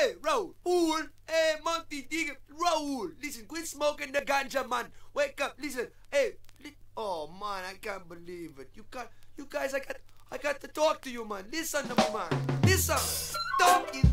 Hey, Raul, hey, Monty, dig Raul, listen, quit smoking the ganja, man. Wake up, listen, hey, oh man, I can't believe it. You guys, I got to talk to you, man. Listen to me, man. Listen. Talking.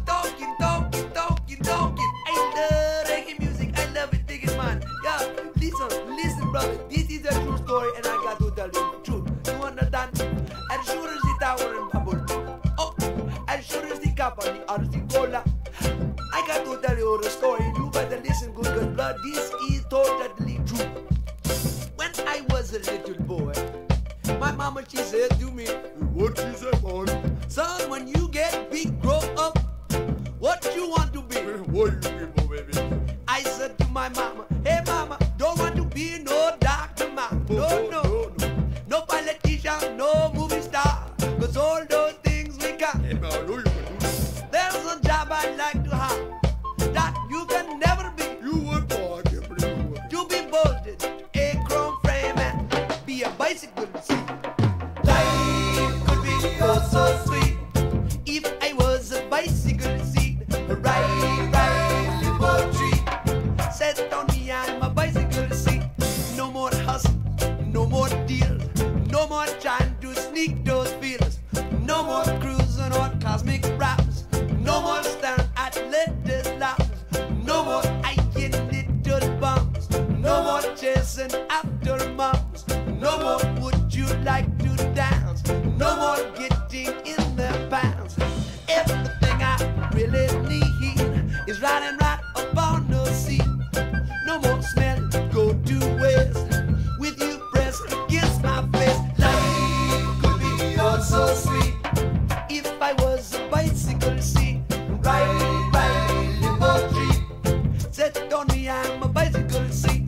I love reggae music. I love it, dig it, man. Yeah, listen, brother. This is a true story, and I got to tell you the truth. You understand? As sure as the tower and bubble. Oh, as sure as the cup on the RC cola. I got to tell you the story. You better listen good, cause blood, this is totally true. When I was a little boy, my mama, she said to me, what she said, boy? Son, when you get big, grow up, what you want to be? What you be, baby? I said to my mama, hey mama, don't want to be no doctor, man. No politician, no movie star, cause all those things we got. Hey, man, I know you can do this. There's a job I'd like to have that you can never be. You would, boy, I can't believe you would. To be bolted, a chrome frame, and be a bicycle seat. Life could be oh so sweet if I was a bicycle seat. Ride, live tree. Set on me, I'm a bicycle seat. No more hustle, no more deal, no more trying to sneak those feelers. No more cruising on cosmic raps. No more staring at latest laps. No more hiking little bumps. No more chasing after moms. No more would you like to dance. No more getting in their pants. Everything I really need is riding right up on the seat. No more smell, go to waste with you pressed against my face. Life could be oh so sweet if I was a bicycle seat. Ride, live a tree. Set on me, I'm a bicycle seat.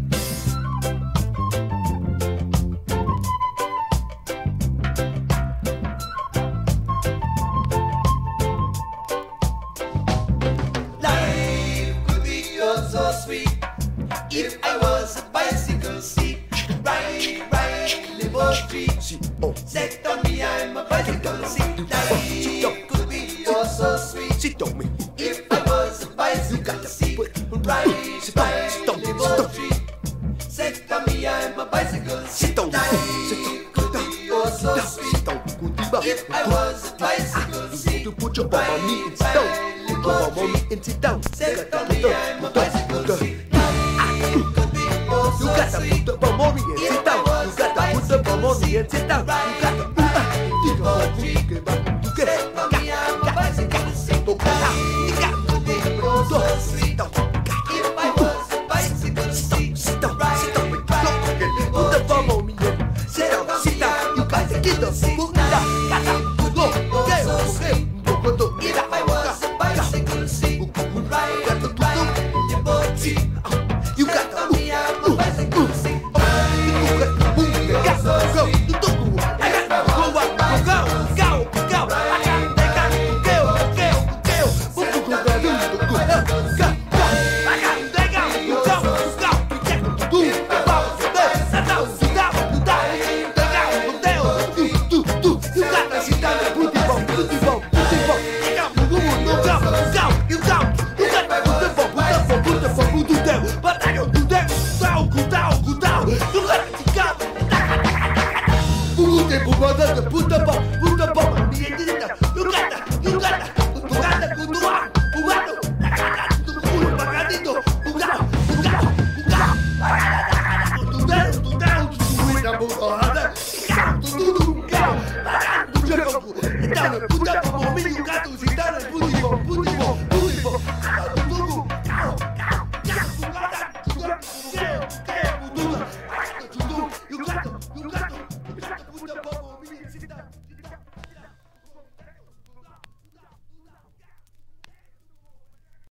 Life could be oh so sweet if I was a bicycle seat. Ride, live a tree. Set on me, I'm a bicycle seat. Life could be oh so sweet if I was a bicycle seat. Ride, live a tree. Set on me, I'm a bicycle seat. Life could be oh so sweet if I was a bicycle seat. To put your bum on me and sit down. Put your bum on me and sit down. Set on me, I'm a bicycle seat. Life could be oh You so got to sweet put the bum on me and sit down. You got to put the bum on me and sit down. You got to Set on me, I'm a bicycle seat. Life could be oh so sweet if I was a bicycle seat. put the bum on me and sit down. Sit down. You got to get the book down. If I was a bicycle seat, ride, live a tree. You got Set on me, I'm a bicycle seat. But I don't do that. Go down. You got to put the bum on me and sit down. You got to. Put the bum on me, you got to sit down and put the bum.